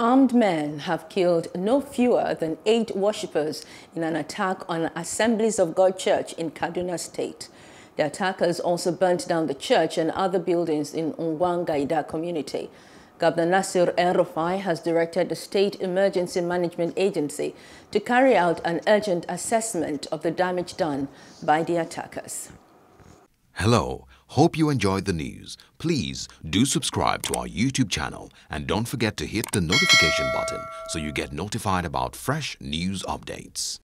Armed men have killed no fewer than 8 worshippers in an attack on Assemblies of God Church in Kaduna State. The attackers also burnt down the church and other buildings in Ungwan Gaida community. Governor El-Rufai has directed the State Emergency Management Agency to carry out an urgent assessment of the damage done by the attackers. Hello, hope you enjoyed the news. Please do subscribe to our YouTube channel and don't forget to hit the notification button so you get notified about fresh news updates.